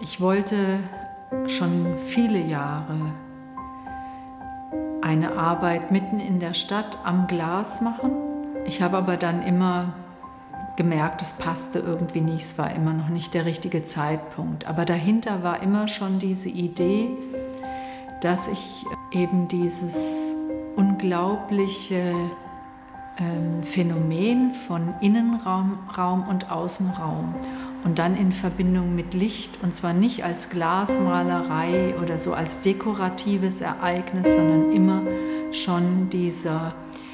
Ich wollte schon viele Jahre eine Arbeit mitten in der Stadt am Glas machen. Ich habe aber dann immer gemerkt, es passte irgendwie nicht, es war immer noch nicht der richtige Zeitpunkt. Aber dahinter war immer schon diese Idee, dass ich eben dieses unglaubliche Phänomen von Innenraum und Außenraum und dann in Verbindung mit Licht, und zwar nicht als Glasmalerei oder so als dekoratives Ereignis, sondern immer schon diese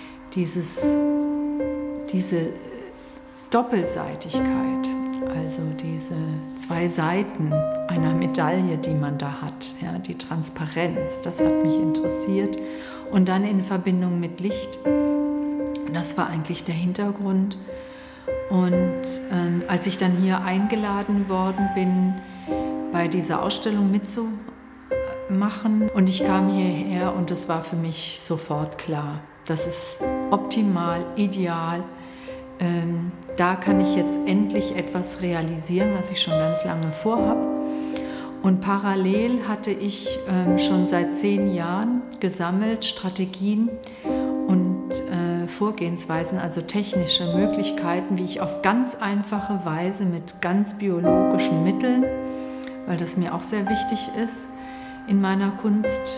Doppelseitigkeit, also diese zwei Seiten einer Medaille, die man da hat, ja, die Transparenz, das hat mich interessiert. Und dann in Verbindung mit Licht, das war eigentlich der Hintergrund. Und als ich dann hier eingeladen worden bin, bei dieser Ausstellung mitzumachen, und ich kam hierher und es war für mich sofort klar, das ist optimal, ideal. Da kann ich jetzt endlich etwas realisieren, was ich schon ganz lange vorhabe. Und parallel hatte ich schon seit 10 Jahren gesammelt Strategien und Vorgehensweisen, also technische Möglichkeiten, wie ich auf ganz einfache Weise mit ganz biologischen Mitteln, weil das mir auch sehr wichtig ist in meiner Kunst,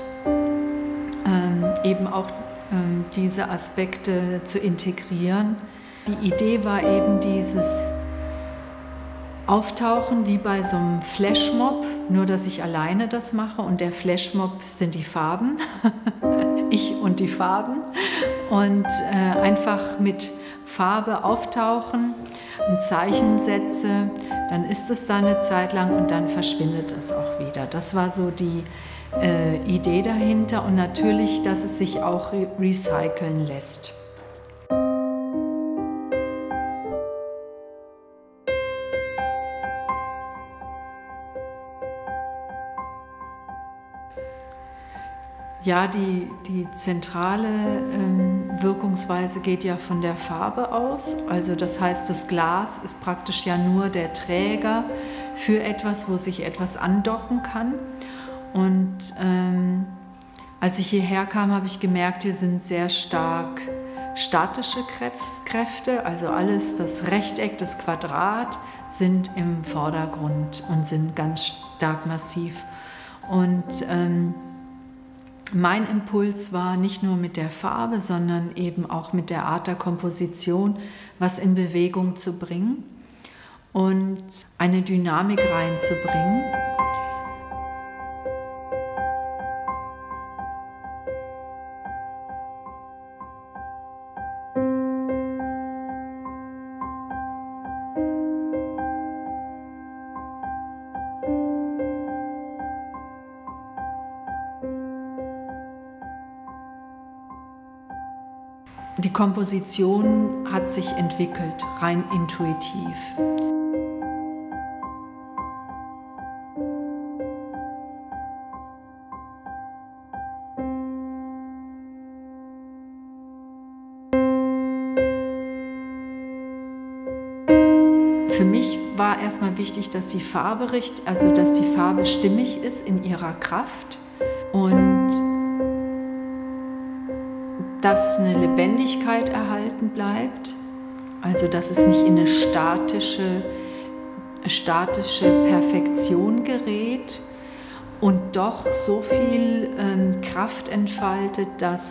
eben auch diese Aspekte zu integrieren. Die Idee war eben dieses Auftauchen wie bei so einem Flashmob, nur dass ich alleine das mache, und der Flashmob sind die Farben, ich und die Farben, und einfach mit Farbe auftauchen, ein Zeichen setze, dann ist es da eine Zeit lang und dann verschwindet es auch wieder. Das war so die Idee dahinter, und natürlich, dass es sich auch recyceln lässt. Ja, die zentrale Wirkungsweise geht ja von der Farbe aus. Also das heißt, das Glas ist praktisch ja nur der Träger für etwas, wo sich etwas andocken kann. Und als ich hierher kam, habe ich gemerkt, hier sind sehr stark statische Kräfte. Also alles, das Rechteck, das Quadrat sind im Vordergrund und sind ganz stark massiv. Und mein Impuls war, nicht nur mit der Farbe, sondern eben auch mit der Art der Komposition was in Bewegung zu bringen und eine Dynamik reinzubringen. Die Komposition hat sich entwickelt, rein intuitiv. Für mich war erstmal wichtig, dass die Farbe stimmig ist in ihrer Kraft und dass eine Lebendigkeit erhalten bleibt, also dass es nicht in eine statische Perfektion gerät und doch so viel Kraft entfaltet, dass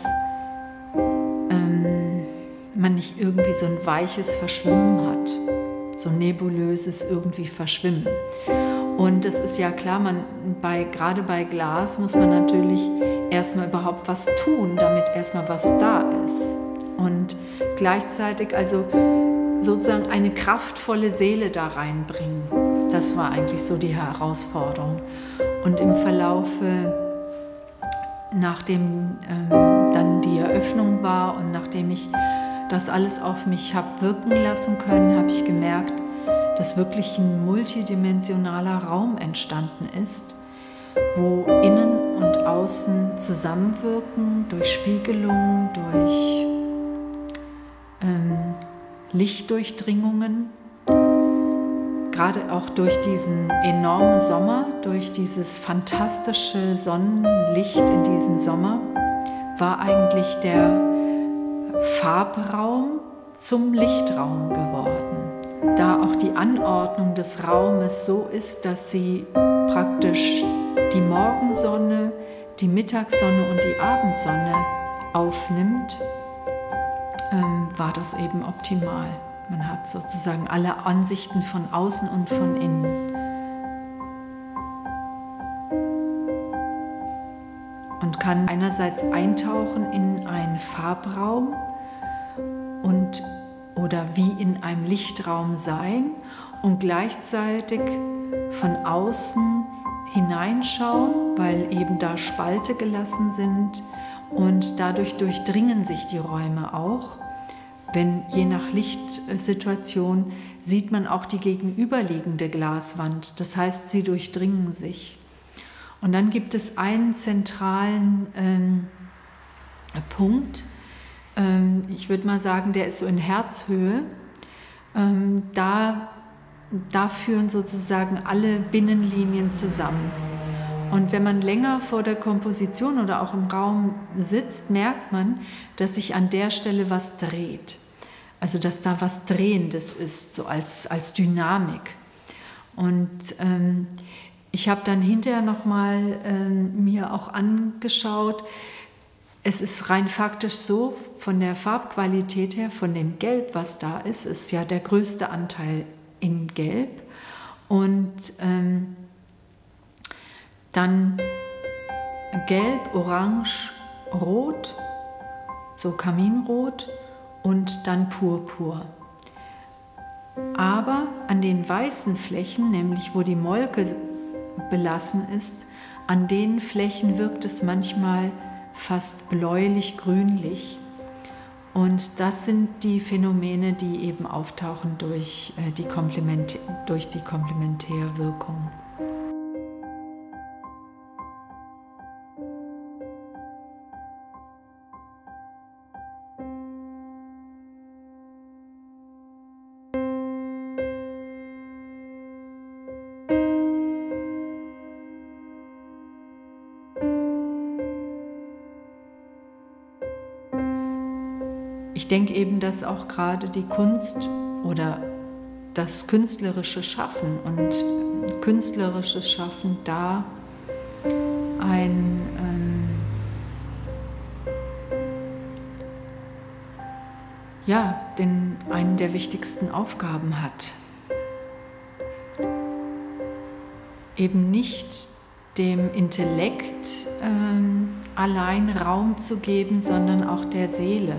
man nicht irgendwie so ein weiches Verschwimmen hat, so ein nebulöses irgendwie Verschwimmen. Und es ist ja klar, gerade bei Glas muss man natürlich erstmal überhaupt was tun, damit erstmal was da ist. Und gleichzeitig also sozusagen eine kraftvolle Seele da reinbringen. Das war eigentlich so die Herausforderung. Und im Verlaufe, nachdem dann die Eröffnung war und nachdem ich das alles auf mich habe wirken lassen können, habe ich gemerkt, dass wirklich ein multidimensionaler Raum entstanden ist, wo Innen und Außen zusammenwirken, durch Spiegelung, durch Lichtdurchdringungen, gerade auch durch diesen enormen Sommer, durch dieses fantastische Sonnenlicht in diesem Sommer, war eigentlich der Farbraum zum Lichtraum geworden. Da auch die Anordnung des Raumes so ist, dass sie praktisch die Morgensonne, die Mittagssonne und die Abendsonne aufnimmt, war das eben optimal. Man hat sozusagen alle Ansichten von außen und von innen. Und kann einerseits eintauchen in einen Farbraum oder wie in einem Lichtraum sein und gleichzeitig von außen hineinschauen, weil eben da Spalte gelassen sind und dadurch durchdringen sich die Räume auch. Wenn je nach Lichtsituation sieht man auch die gegenüberliegende Glaswand, das heißt, sie durchdringen sich. Und dann gibt es einen zentralen Punkt, ich würde mal sagen, der ist so in Herzhöhe, da führen sozusagen alle Binnenlinien zusammen. Und wenn man länger vor der Komposition oder auch im Raum sitzt, merkt man, dass sich an der Stelle was dreht. Also dass da was Drehendes ist, so als Dynamik. Und ich habe dann hinterher nochmal mir auch angeschaut, es ist rein faktisch so, von der Farbqualität her, von dem Gelb, was da ist ja der größte Anteil in Gelb. Und dann Gelb, Orange, Rot, so Kaminrot und dann Purpur. Aber an den weißen Flächen, nämlich wo die Molke belassen ist, an den Flächen wirkt es manchmal fast bläulich-grünlich. Und das sind die Phänomene, die eben auftauchen durch die Komplementärwirkung. Ich denke eben, dass auch gerade die Kunst oder das künstlerische Schaffen und künstlerisches Schaffen da einen der wichtigsten Aufgaben hat. Eben nicht dem Intellekt allein Raum zu geben, sondern auch der Seele.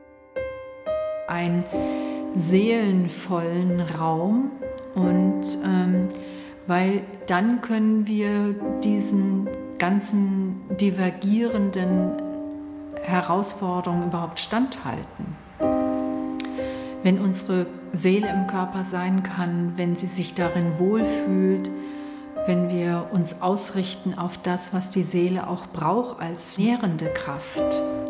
Einen seelenvollen Raum und weil dann können wir diesen ganzen divergierenden Herausforderungen überhaupt standhalten. Wenn unsere Seele im Körper sein kann, wenn sie sich darin wohlfühlt, wenn wir uns ausrichten auf das, was die Seele auch braucht als nährende Kraft.